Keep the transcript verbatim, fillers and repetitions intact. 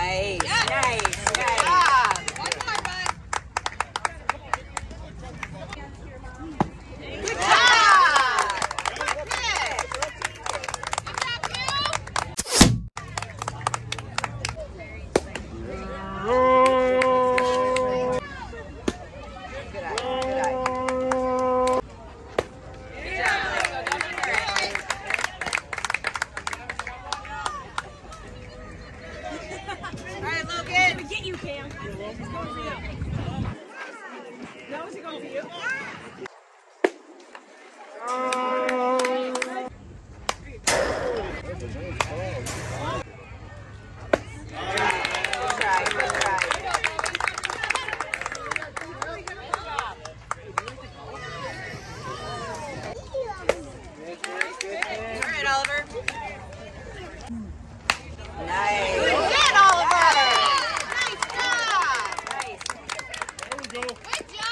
Nice. Yes. Nice. Good Nice. job. One more, bud. Good job. Good. Good job, you. Good eye. Good eye. Good job. All right, Logan. We get you, Cam. It's going for you. No, is it going for you? Good try. Good try. All right, Oliver. Nice. Good hit, Oliver. Nice job. Nice. Good job.